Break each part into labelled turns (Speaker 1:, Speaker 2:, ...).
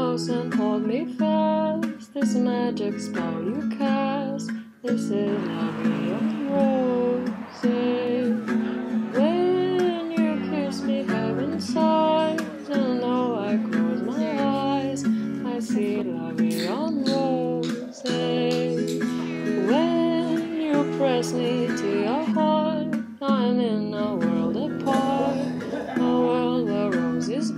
Speaker 1: close and hold me fast. This magic spell you cast. This is love and roses. When you kiss me, heaven sighs, and though I close my eyes, I see love on roses. When you press me to your heart, I'm in a world apart, a world where roses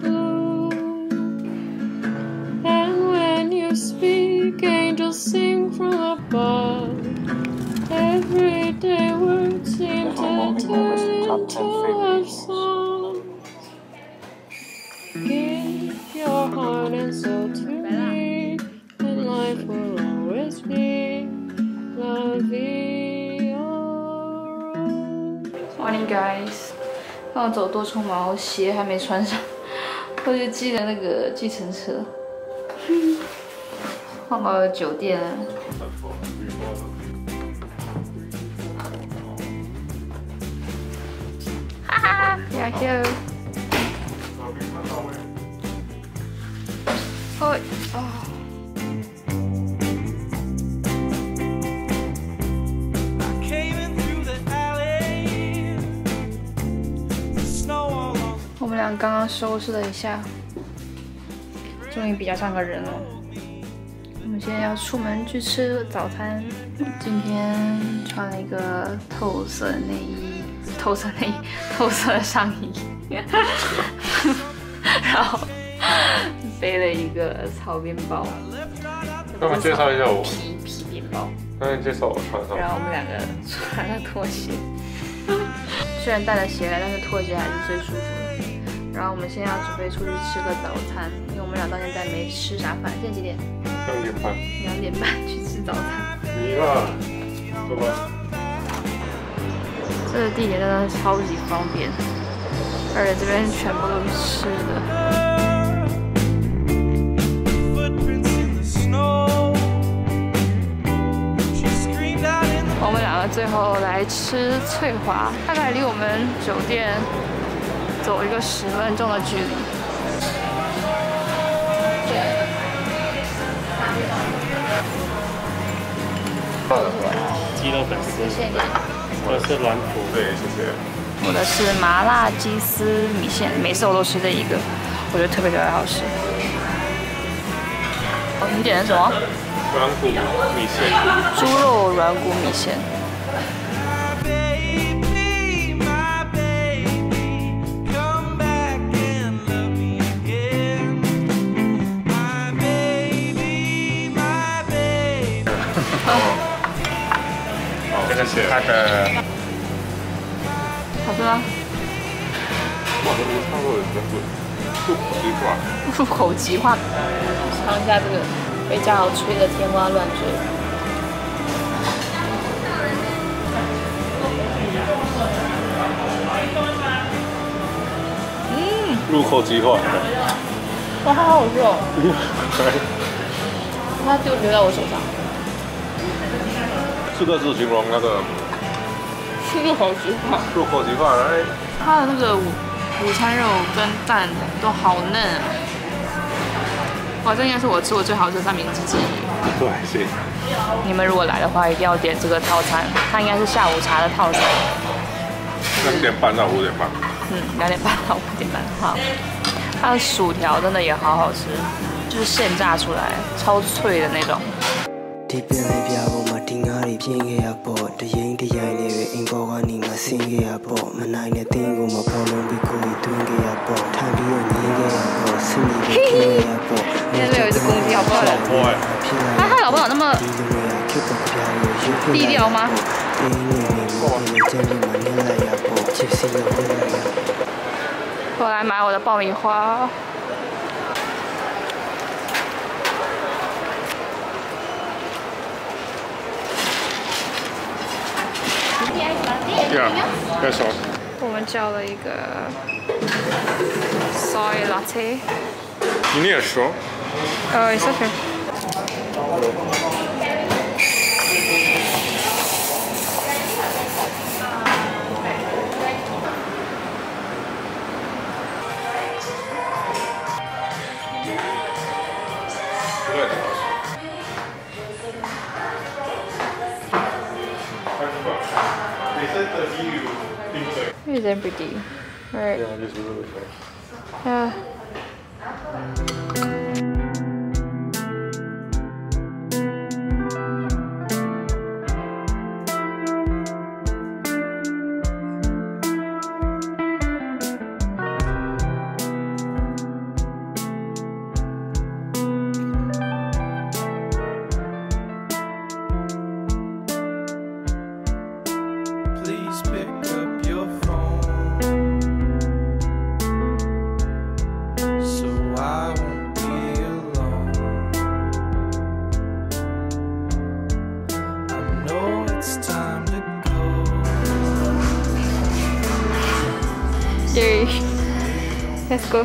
Speaker 1: bloom. And when you speak, angels sing from above. Everyday words seem to turn into love songs. Give your heart and soul to me, and life will always be love your
Speaker 2: Morning, guys！ 看我走多匆忙，我鞋还没穿上，我就记得那个计程车。换到了酒店了。哈哈，呀哟！哦哦。我们俩刚刚收拾了一下，终于比较像个人了。我们现在要出门去吃早餐。今天穿了一个透色内衣，透色的上衣，然后背了一个草编包。
Speaker 3: 那我介绍一下我
Speaker 2: 皮鞭包。
Speaker 3: 那你介绍我穿上。
Speaker 2: 然后我们两个穿了拖鞋，虽然带了鞋来，但是拖鞋还是最舒服的。然后我们现在要准备出去吃个早餐，因为我们俩到现在没吃啥饭。现在几点
Speaker 3: 2点半。
Speaker 2: 2点半去吃早餐。
Speaker 3: 你吧，走吧。
Speaker 2: 这个地点真的超级方便，而且这边全部都是吃的。我们两个最后来吃翠华，大概离我们酒店走一个10分钟的距离。
Speaker 3: 鸡肉粉丝，
Speaker 2: 谢谢你。
Speaker 3: 我是软骨，对，谢谢。
Speaker 2: 我的是麻辣鸡丝米线，每次我都吃这一个，我觉得特别好吃。哦，你点的什么？
Speaker 3: 软骨米线。
Speaker 2: 猪肉软骨米线。
Speaker 3: 这个是它的，
Speaker 2: 好吃吗？
Speaker 3: 哇，这个差不多有入口即化。
Speaker 2: 入口即化。尝一下这个被嘉豪吹的天花乱坠。
Speaker 3: 入口即化。
Speaker 2: 哇，好好吃哦！它就留在我手上。
Speaker 3: 4个字形容那个
Speaker 2: 入口即化。
Speaker 3: 入口即化，哎。
Speaker 2: 它的那个午餐肉跟蛋都好嫩啊！哇，这应该是我吃过最好吃的三明治之一。
Speaker 3: 对，是。
Speaker 2: 你们如果来的话，一定要点这个套餐，它应该是下午茶的套餐。
Speaker 3: 2点半到5点半。
Speaker 2: 2点半到5点半。好，它的薯条真的也好好吃，就是现炸出来，超脆的那种。ဒီပင်လေးပြပေါ်မှာတင်ကားတွေပြင်းခဲ့ရပေါ့တရင်တရိုင်းလေးပဲအင်ကောကနေငါဆင်းခဲ့ရပေါ့မနိုင်တဲ့တင်းကိုမပေါ်လုံးပြီးကိုယ်တွင်းခဲ့ရပေါ့ထိုင်ပြီးတော့ငင်းခဲ့ရပေါ့ဆင်းပြီးတော့တွင်းခဲ့ရပေါ့今天有一只公鸡好漂亮，他老婆有那么低调吗？我来买我的爆米花。我们叫了一个 soy latte。
Speaker 3: 你也说
Speaker 2: ？It's okay。 Cheese and pretty, right?
Speaker 3: Yeah, this is really nice.
Speaker 2: Yeah.
Speaker 4: Please pick up your phone so I won't be alone. I know it's time to go.
Speaker 2: Yay. Let's go.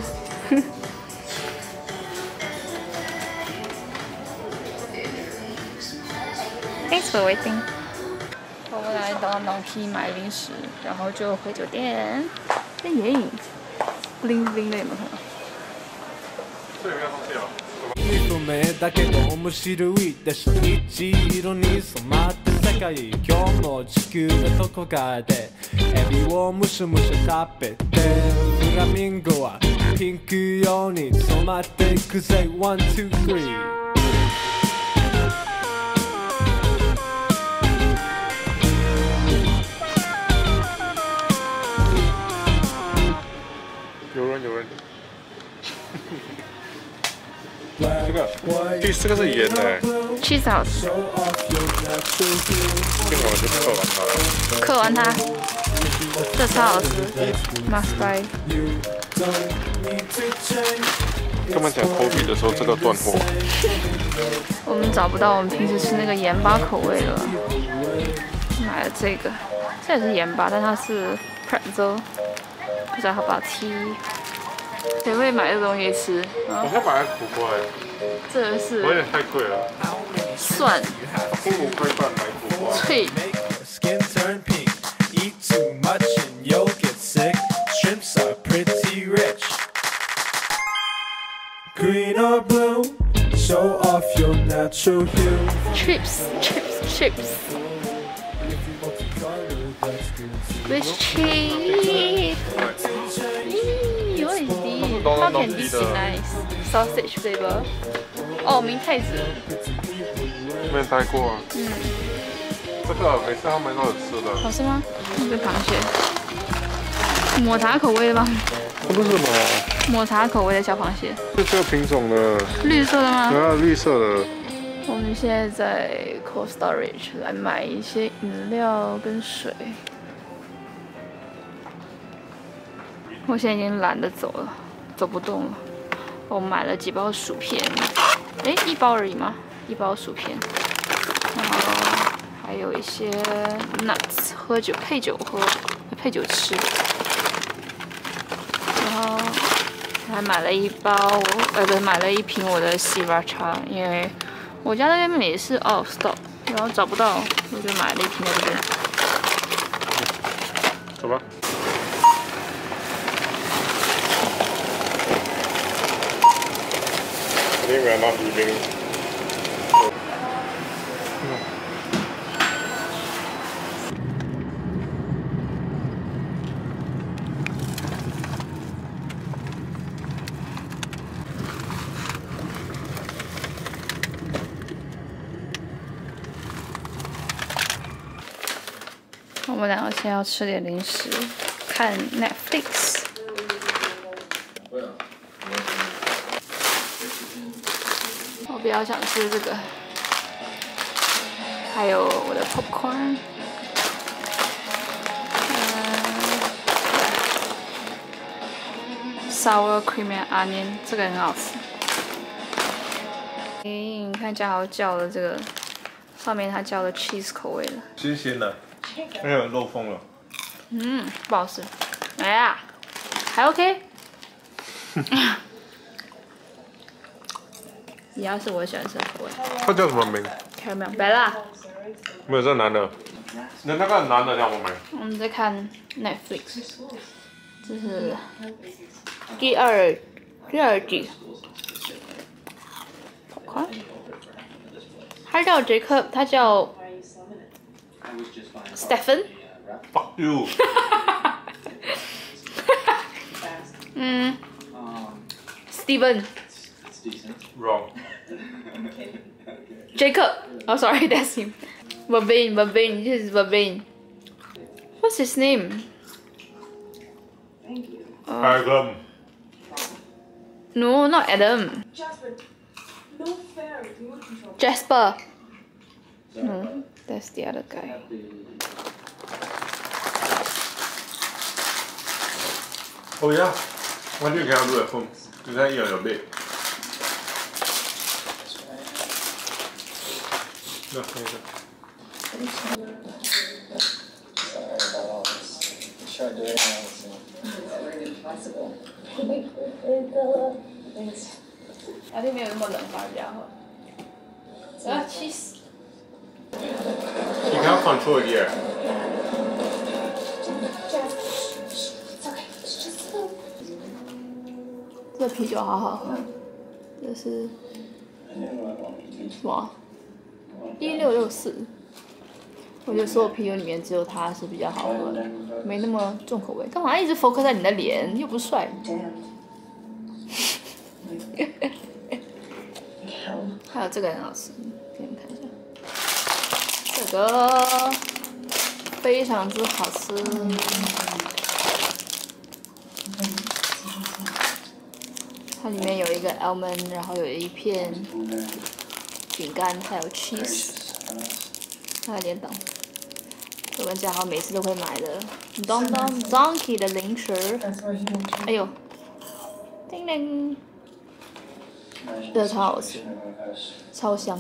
Speaker 2: Thanks for waiting. 我们来到 Nongki 买零食，然后就回酒店。耶，bling bling 的有没有看到？
Speaker 3: 这里面东西啊。
Speaker 4: 不明だけど面白いだし虹色に染まった世界今日の地球のどこかでエビをむしゃむしゃ食べてフラミンゴはピンク色に染まっていくぜ One, two, three
Speaker 3: 有人。这个是盐的，
Speaker 2: cheese 好吃，
Speaker 3: 听完就刻完它。
Speaker 2: 嗑完它，这超好吃 ，must buy。
Speaker 3: 他们讲 coffee 的时候，这个断货。
Speaker 2: 我们找不到我们平时吃那个盐巴口味了，买了这个，这也是盐巴，但它是 pretzel， 不知道好不好吃。谁会买这东西吃？
Speaker 3: 我要买苦瓜，
Speaker 2: 这个是
Speaker 3: 有点太贵了。
Speaker 2: 蒜，
Speaker 3: 付5块半买苦瓜。
Speaker 2: 脆。
Speaker 4: Skin turn pink Eat too much and you'll get sick Shrimps are pretty rich Green or blue Show off your natural hue
Speaker 2: Chips. With cheese. What is this? How can this be nice? Sausage flavor. 哦，明太子。
Speaker 3: 没待过啊。这个每次他们都有吃的。
Speaker 2: 好吃吗？这个螃蟹。抹茶口味的吗？
Speaker 3: 这不是什么？
Speaker 2: 抹茶口味的小螃蟹。
Speaker 3: 是这个品种的。
Speaker 2: 绿色的吗？
Speaker 3: 对啊，绿色的。
Speaker 2: 我们现在在 Cold Storage 来买一些饮料跟水。我现在已经懒得走了，走不动了。我买了几包薯片，1包而已吗？1包薯片，然后还有一些 nuts， 喝酒配酒喝，配酒吃。然后还买了一包，买了一瓶我的Sriracha，因为我家那边也是 out of stock， 然后找不到，我就买了一瓶在这边。
Speaker 3: 走吧。I think we are not eating.
Speaker 2: 我们两个现在要吃点零食，看 Netflix。我比较想吃这个，还有我的 popcorn，sour cream and onion， 这个很好吃。你看嘉豪叫的这个，上面他叫的 cheese 口味的，
Speaker 3: 新鲜的，没有漏风了。
Speaker 2: 不好吃。哎呀，还 OK。也要是我喜欢吃的口味。
Speaker 3: 它叫什么名？
Speaker 2: Caramel Bella。
Speaker 3: 没有，这男的。那个男的叫什么名？
Speaker 2: 我们在看 Netflix， 这是第二季。快！他叫杰克，他叫 Stephen。
Speaker 3: Fuck you！
Speaker 2: Steven.
Speaker 5: It's decent.
Speaker 3: Wrong.
Speaker 2: Jacob. Oh, sorry, that's him. Babin. This is Babin. What's his name?
Speaker 6: Thank you.
Speaker 3: Adam.
Speaker 2: No, not Adam.
Speaker 6: Jasper, no fair remote control.
Speaker 2: Jasper. No, that's the other guy.
Speaker 3: Oh yeah. Why do you cannot do at home? You can eat on your bed. No,
Speaker 5: Sorry about all this. Sure, do it now.
Speaker 6: Very impossible. Thanks.
Speaker 2: 那边没有那么冷吧，比较好。cheese。
Speaker 3: You cannot control it yet.
Speaker 6: It's okay. It's just
Speaker 2: 这啤酒好好喝，这是什么？1664。我觉得所有啤酒里面只有它是比较好喝的，没那么重口味。干嘛一直 focus 在你的脸？又不帅。还有这个很好吃，给你们看一下。这个非常之好吃。它里面有一个 almond， 然后有一片饼干，还有 cheese， 还有点等。我跟嘉豪每次都会买的 Donkey 的零食。哎呦，叮铃，这个超好吃，超香。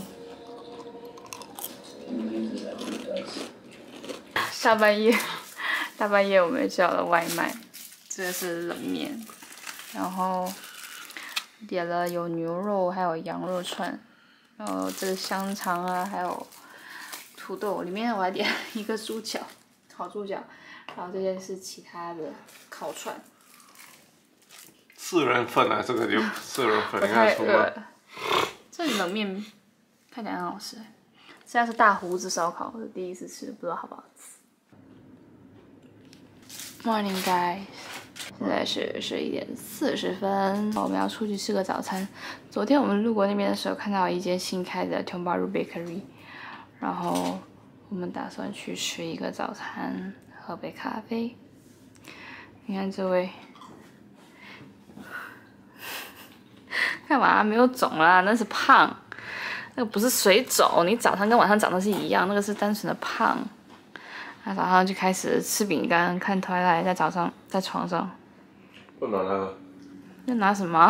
Speaker 2: 大半夜我们叫了外卖，这个是冷面，然后点了有牛肉还有羊肉串，然后这个香肠啊还有土豆，里面我还点一个猪脚，烤猪脚，然后这些是其他的烤串。
Speaker 3: 4人份啊，这个就4人份，
Speaker 2: 我
Speaker 3: 你看
Speaker 2: 太饿
Speaker 3: 得出吗？
Speaker 2: 了。这冷面看起来很好吃，这家是大胡子烧烤，我是第一次吃，不知道好不好吃。Morning guys， 现在是11点40分，我们要出去吃个早餐。昨天我们路过那边的时候，看到一间新开的 Tiong Bahru Bakery， 然后我们打算去吃一个早餐，喝杯咖啡。你看这位。干嘛没有肿啦？那是胖，那个不是水肿。你早上跟晚上长得是一样，那个是单纯的胖。他早上就开始吃饼干，看 Twilight， 在早上在床上。
Speaker 3: 不拿那个。
Speaker 2: 那拿什么？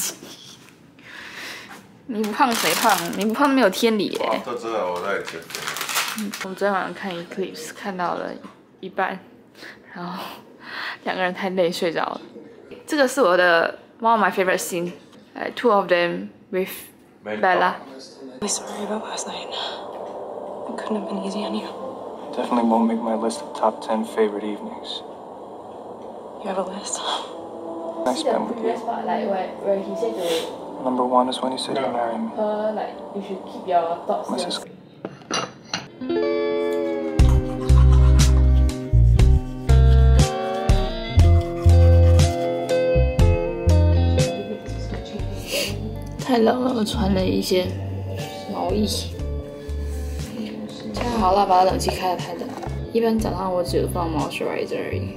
Speaker 2: 你不胖谁胖？你不胖没有天理耶。
Speaker 3: 都知道我在减肥。
Speaker 2: 我们昨天晚上看 Eclipse 看到了一半，然后2个人太累睡着了。这个是我的 one of my favorite scene。2 of them with Bella.
Speaker 6: Really sorry about last night. It couldn't have been easy on you.
Speaker 5: Definitely won't make my list of top 10 favorite evenings.
Speaker 6: You have a list.
Speaker 5: I spent with you.
Speaker 2: Like where he said to
Speaker 5: Number 1 is when you said you'd marry me.
Speaker 2: her, like you should keep your thoughts.
Speaker 5: My sister.
Speaker 2: 太冷了，我穿了一件毛衣。太好了，把冷气开得太冷。一般早上我只有放 moisturizer 而已。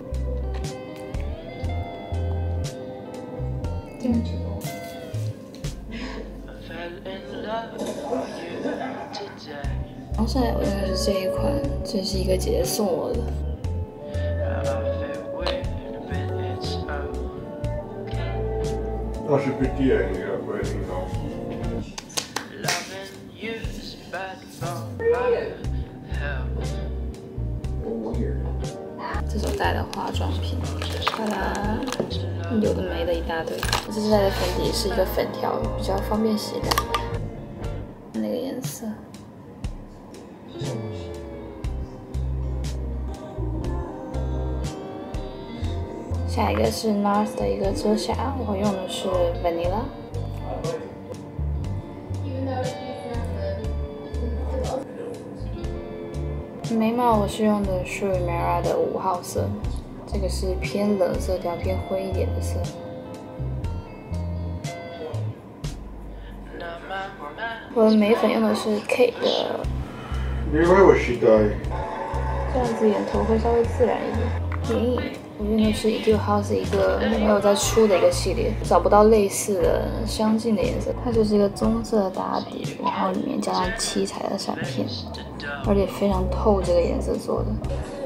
Speaker 2: 然后现在我用的是这一款，这是一个姐姐送我的。
Speaker 3: 那是 pretty 哎，你要不然听到。这手袋的化妆品，哒啦，有的没的一大堆。我这次带的粉底是一个粉条，比较方便携带。那个颜色。下一个是 NARS 的一个遮瑕，我用的是 Vanilla。眉毛我是用的是 Mera 的5号色， 这个是偏冷色调、偏灰一点的色。我的眉粉用的是 Kate 的，这样子眼头会稍微自然一点。眼影我用的是 Etude House 一个没有在出的一个系列，找不到类似的相近的颜色。它就是一个棕色的打底，然后里面加上七彩的闪片，而且非常透这个颜色做的。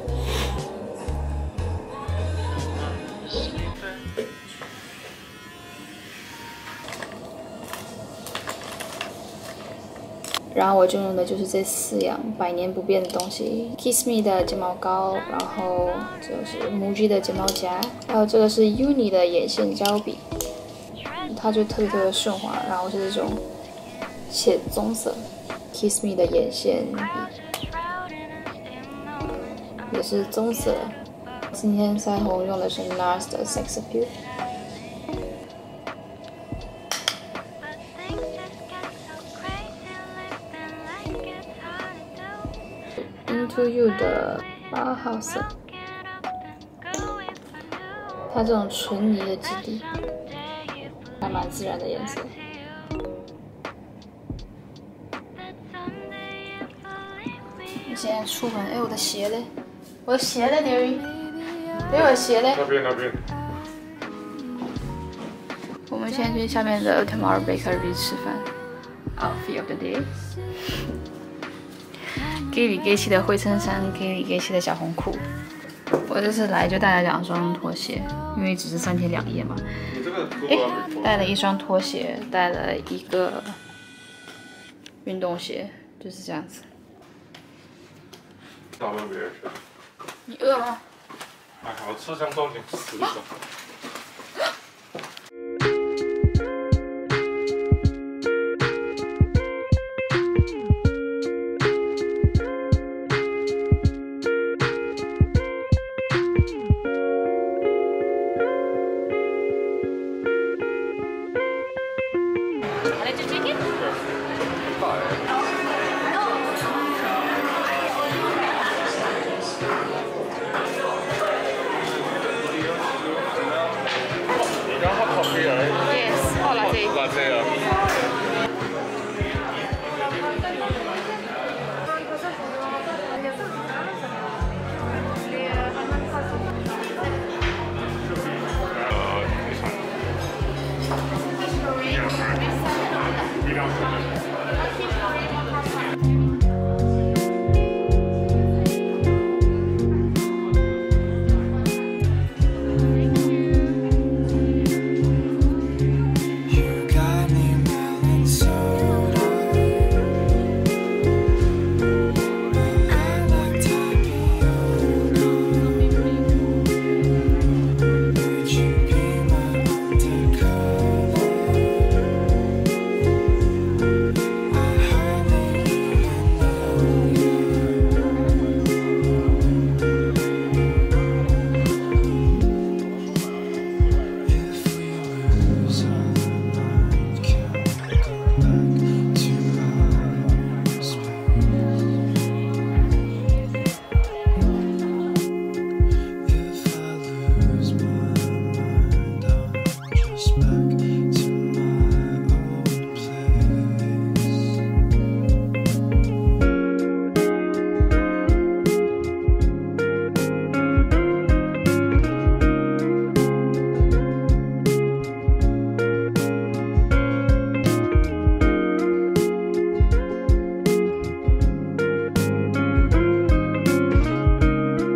Speaker 3: 然后我就用的就是这4样百年不变的东西 ，Kiss Me 的睫毛膏，然后这个是 Muji 的睫毛夹，还有这个是 Uni 的眼线胶笔，它就特别顺滑，然后是这种浅棕色 ，Kiss Me 的眼线笔也是棕色。今天腮红用的是 NARS 的 Sex Appeal。Into You 的8号色，它这种纯泥的质地，还蛮自然的颜色。你现在出门，哎，我的鞋嘞？我的鞋嘞，德云？我的鞋嘞？
Speaker 7: 那边。
Speaker 3: 我们现在去下面的 Tomorrow Bakery 吃饭。Outfit of the day。Gilly Gachy 的灰衬衫 ，Gilly Gachy 的小红裤。我这次来就带了2双拖鞋，因为只是3天2夜嘛。带了1双拖鞋，带了1个运动鞋，就是这样子。你饿吗？
Speaker 7: 还好，吃香东西吃一个。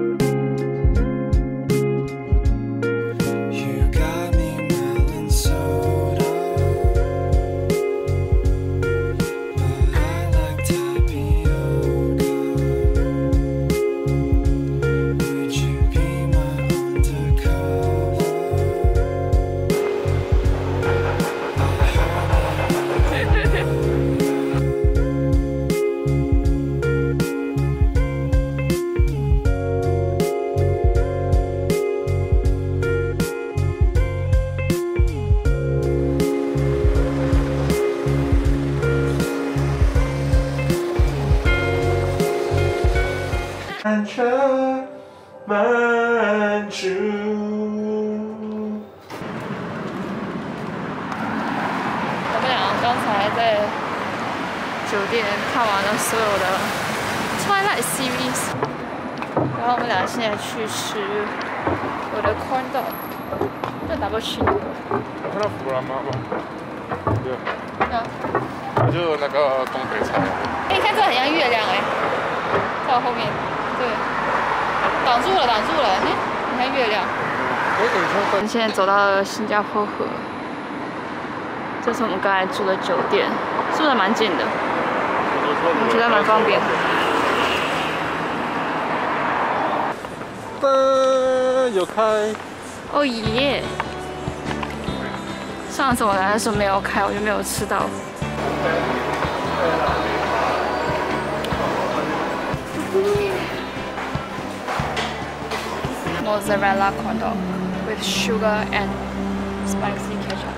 Speaker 8: So
Speaker 3: 在酒店看完了所有的 Twilight series， 然后我们俩现在去吃我的 corn dog， 这哪个区？
Speaker 7: 看到弗兰妈吗？对。
Speaker 3: 啊。
Speaker 7: 就那个东北菜。
Speaker 3: 哎，你看这很像月亮哎，在我后面，对，挡住了，哎，你看月亮。我们现在走到了新加坡河，这是我们刚才住的酒店，住的蛮近的，我觉得蛮方便
Speaker 7: 的。有开。
Speaker 3: 哦耶！上次我来的时候没有开，我就没有吃到。Mozzarella corn dog with sugar and spicy ketchup.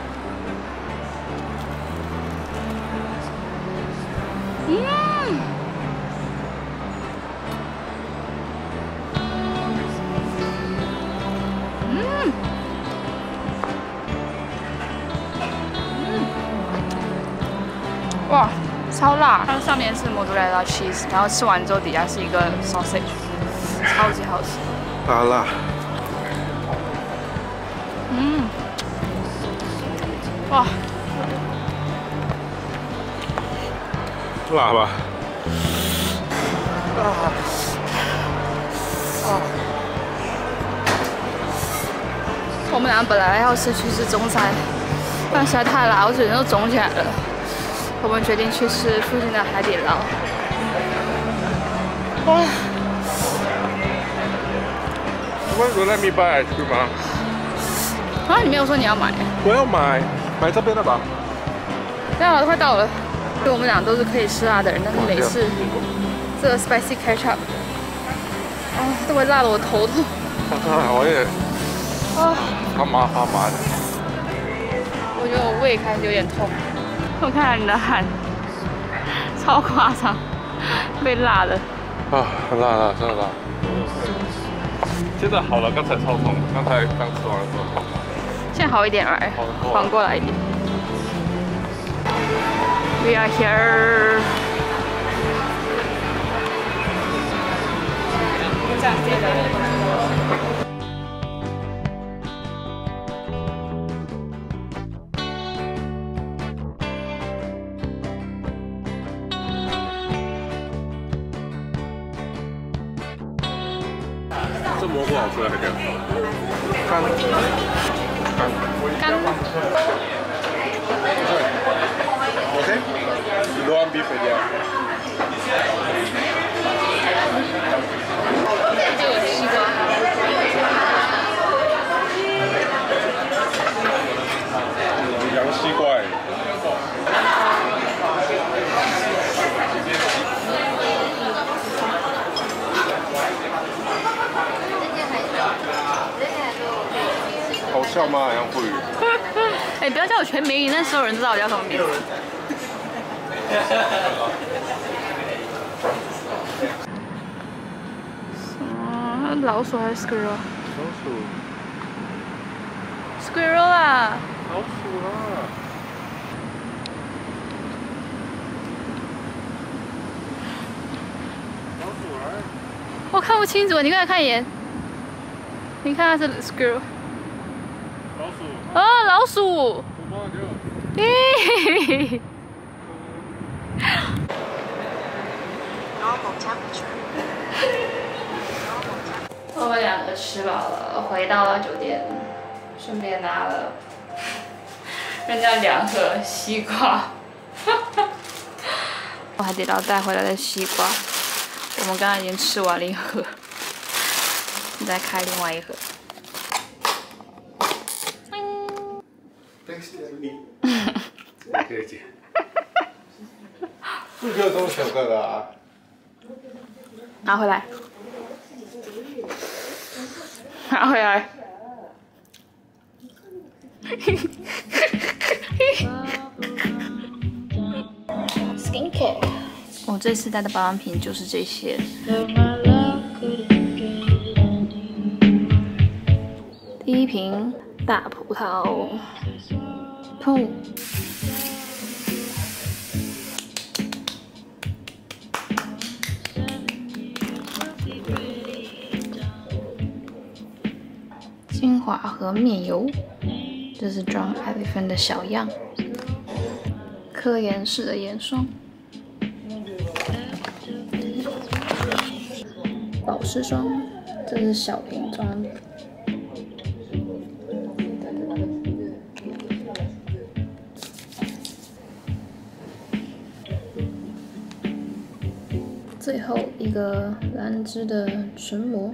Speaker 3: Wow, 超辣！它上面是 mozzarella cheese， 然后吃完之后底下是一个 sausage， 超级好吃。
Speaker 7: 辣辣。
Speaker 3: 哇！
Speaker 7: 辣吧？
Speaker 3: 我们俩本来要是去吃中餐，但实在太辣，我嘴唇都肿起来了。我们决定去吃附近的海底捞。哇
Speaker 7: ！You let me buy ice cream 吗？
Speaker 3: 啊，你没有说你要买？
Speaker 7: 我要买这边的吧。
Speaker 3: 对啊，快到了。就我们俩都是可以吃辣的人，但是每次这个 spicy ketchup， 都会辣得我头痛。
Speaker 7: 我也。发麻的。
Speaker 3: 我觉得我胃开始有点痛。我看到你的汗，超夸张，被辣的。
Speaker 7: 很辣，真的辣。现在好了，刚才超痛，刚吃完的时候。
Speaker 3: 现在好一点了，缓过来一点。We are here。
Speaker 7: 这蘑菇好吃那个。干。OK。You want beef again？
Speaker 3: 这个西瓜。
Speaker 7: 洋西瓜。好笑吗？杨慧宇。
Speaker 3: 哎，不要叫我全名，那所有人知道我叫什么名字。老鼠还是 squirrel？
Speaker 7: 老鼠。
Speaker 3: squirrel 啦。
Speaker 7: 老鼠啦。老鼠来。
Speaker 3: 我看不清楚，你过来看一眼。你看它是 squirrel。
Speaker 7: 老鼠。
Speaker 3: 啊，老鼠。咦。我们两个吃饱了，回到了酒店，顺便拿了人家2盒西瓜。我海底捞带回来的西瓜，我们刚刚已经吃完了1盒，再开另外1盒。
Speaker 7: 可以姐。不需要这么小个的啊。
Speaker 3: 拿回来。拿回来。Skincare。我这次带的保养品就是这些。第一瓶大葡萄，砰。 华和面油，这是 John Elephant 的小样，科颜氏的眼霜，保湿霜，这是小瓶装的。最后一个兰芝的唇膜。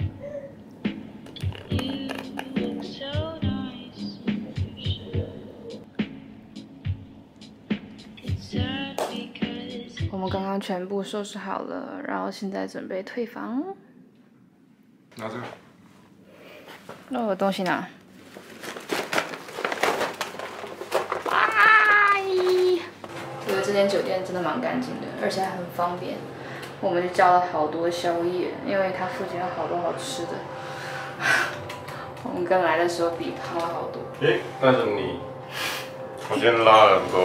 Speaker 3: 我们刚刚全部收拾好了，然后现在准备退房。
Speaker 7: 拿这个。
Speaker 3: 那我的东西拿。拜。觉得这间酒店真的蛮干净的，而且还很方便。我们就叫了好多宵夜，因为它附近有好多好吃的。我们刚来的时候比胖了好多。
Speaker 7: 诶，那是你，我今天拉了很多。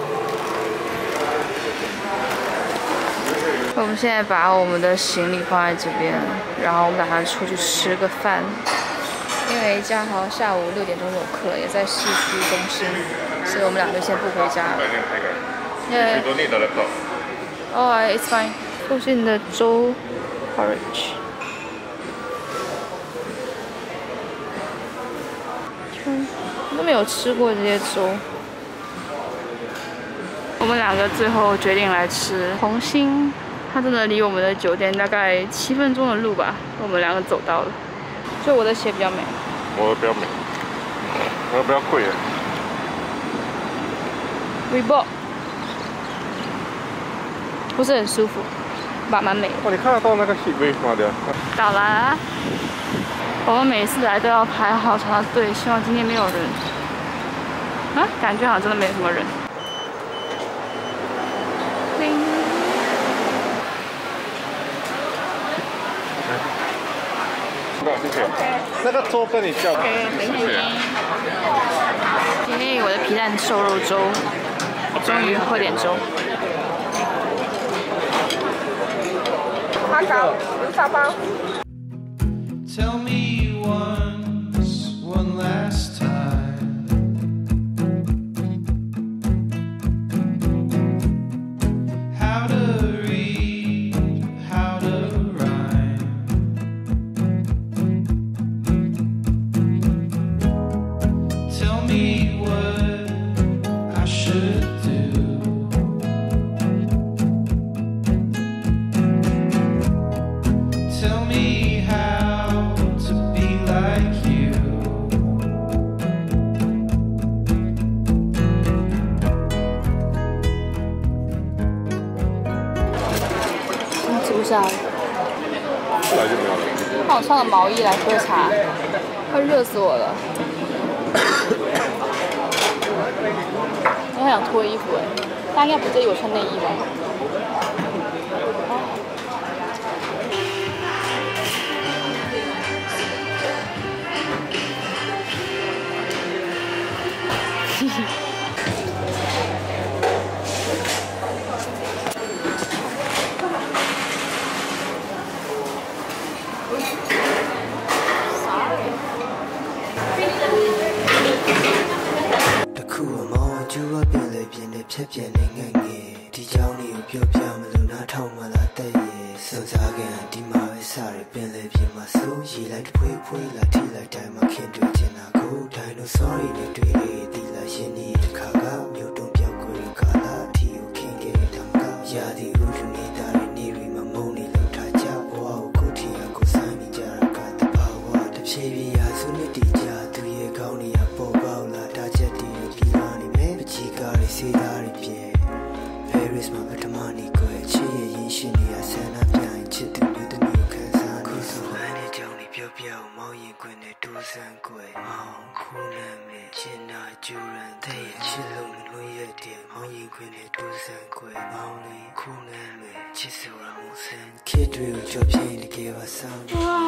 Speaker 3: 我们现在把我们的行李放在这边，然后我们打算出去吃个饭，因为嘉豪下午6点钟有课，也在市区中心，所以我们俩就先不回家了。Oh, it's fine. 附近的粥 porridge， 我都没有吃过这些粥。我们两个最后决定来吃红星，它真的离我们的酒店大概7分钟的路吧，我们两个走到了。所以我的鞋比较美。
Speaker 7: 我的比较美，我的比较贵耶。
Speaker 3: Reebok 不是很舒服。蛮美的。
Speaker 7: 哦，你看得到那个 heat wave 吗？的。
Speaker 3: 到啦！我们每次来都要排好长的队，希望今天没有人。啊，感觉好像真的没什么人。铃。
Speaker 7: 谢谢。那个粥跟你叫。
Speaker 3: 谢谢。嘿，我的皮蛋瘦肉粥，终于喝点粥。
Speaker 8: Tell me once, one last time. How to read, how to rhyme. Tell me what I should do. Tell me how to be like you.
Speaker 3: 吃不下了。
Speaker 7: 后来就没有了。
Speaker 3: 看我穿了毛衣来喝茶，快热死我了。我很想脱衣服哎，大家应该不介意我穿内衣吧？
Speaker 8: ဖြတ်ပြက်နေငယ်ငယ်ဒီကြောင်းလေးကိုပြောပြမလို့နားထောင်မှလာတဲ့ရဲ့စွန့်စားကန်ဒီမှာပဲစရပင်လေပြင်းမှာစိုးရည်လိုက်ဖွေးဖွေးလာထိလိုက်တိုင်းမှာခင်တွေ့ချင်တာကိုဒိုင်နိုဆောရီနဲ့တွေ့လေဒီလာရှင်ဒီတစ်ခါကမြို့တုံးပြောက်ကိုကာလာတီကိုခင်ခဲ့တဲ့တံကရာဒီဥထနေတာနေရီမှာမုံနေလို့ထားကြဘဝကိုကိုတီယာကိုဆိုင်နေကြတာကတဘာဝတစ်ဖြည်းဖြည်းရာစုနှစ်တည်ကြသူရဲ့ကောင်းနေရပေါ်ပေါက်လာတာချက်တည်ပြီးလာနေမယ်ပချီကားလေးစေးသားတွေပြေ Paris မှာပထမနေ့ကိုချစ်ရဲ့ရင်ရှင်နေရဆန္ဒပြရင်ချစ်သူမျိုးသမီးကိုခံစားခုဆိုလည်းနေကြောင်းလေးပြောပြအောင်မောင်းရင်ခွင်နဲ့တူးဆန်းကိုမောင်းခုနဲ့မြေချင်နာကျူရန်တဲ့ချစ်လို့မလို့ရဲ့တဲ့မောင်းရင်ခွင်နဲ့တူးဆန်းကိုမောင်းလေးခုနဲ့မြေချစ်ဆိုရမှုစံခစ်တွေကိုကြော်ပြင်းတကယ်ပါဆောင်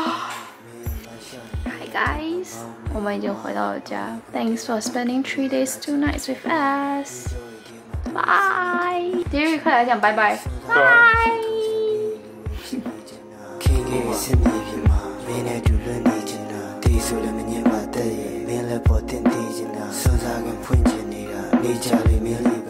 Speaker 3: Hi guys， 我们已经回到了家。Thanks for spending 3 days 2 nights with us. Bye. Derry， 快来讲拜拜。Bye。ခင်ရဲ့စင်မြေပြင်မှာမင်းနဲ့တူလွတ်နေချင်တာ
Speaker 8: 地ဆိုလည်းမငင်းပါတဲ့ရဲ့မင်းလည်းပေါ်တင်တည်ချင်တာစွန့်စားကန်ဖွင့်ချင်နေတာနေကြလေမင်းလေး